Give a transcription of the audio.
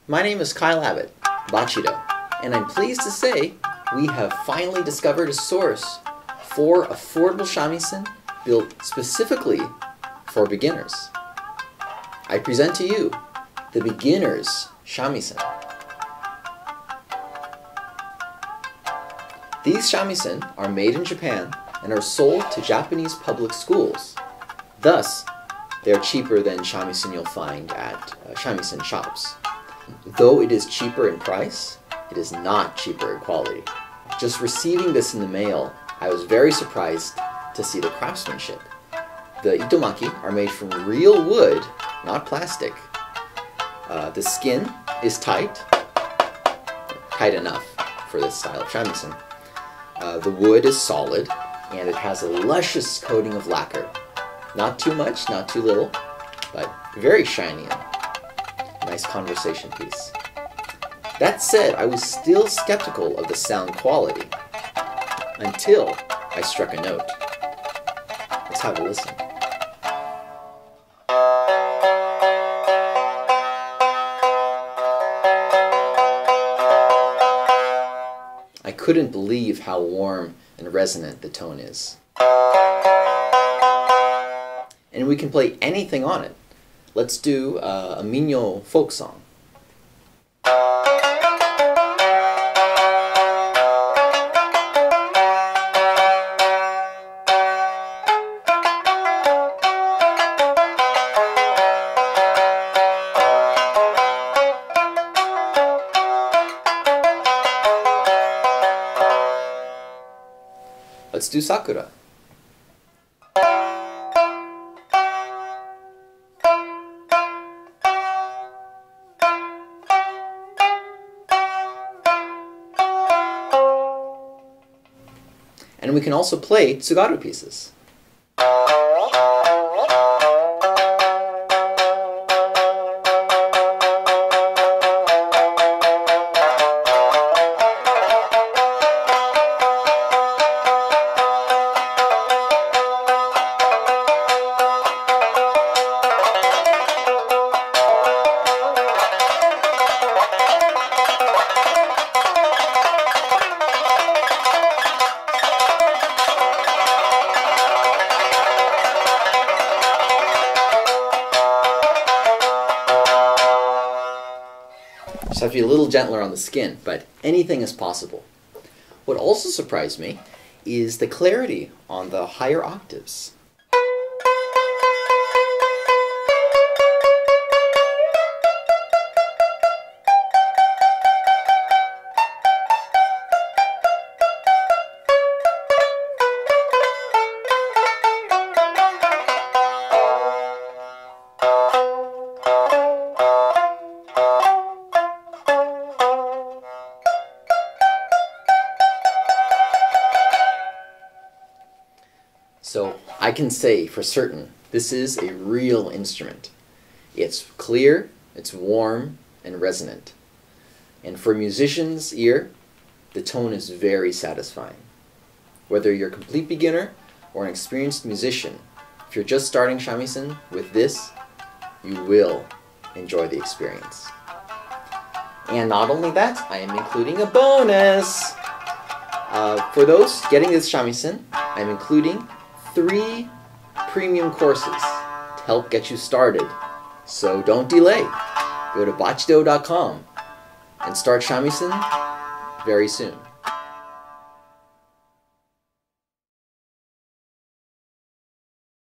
My name is Kyle Abbott, Bachido, and I'm pleased to say we have finally discovered a source for affordable shamisen built specifically for beginners. I present to you the beginner's shamisen. These shamisen are made in Japan and are sold to Japanese public schools. Thus, they are cheaper than shamisen you'll find at shamisen shops. Though it is cheaper in price, it is not cheaper in quality. Just receiving this in the mail, I was very surprised to see the craftsmanship. The itomaki are made from real wood, not plastic. The skin is tight enough for this style of shamisen. The wood is solid, and it has a luscious coating of lacquer. Not too much, not too little, but very shiny and nice conversation piece. That said, I was still skeptical of the sound quality until I struck a note. Let's have a listen. I couldn't believe how warm and resonant the tone is. And we can play anything on it. Let's do a Minyo folk song. Let's do Sakura. And we can also play tsugaru pieces. Just have to be a little gentler on the skin, but anything is possible. What also surprised me is the clarity on the higher octaves. So I can say for certain, this is a real instrument. It's clear, it's warm, and resonant. And for a musician's ear, the tone is very satisfying. Whether you're a complete beginner or an experienced musician, if you're just starting shamisen with this, you will enjoy the experience. And not only that, I am including a bonus! For those getting this shamisen, I'm including 3 premium courses to help get you started. So don't delay. Go to bachido.com and start shamisen very soon.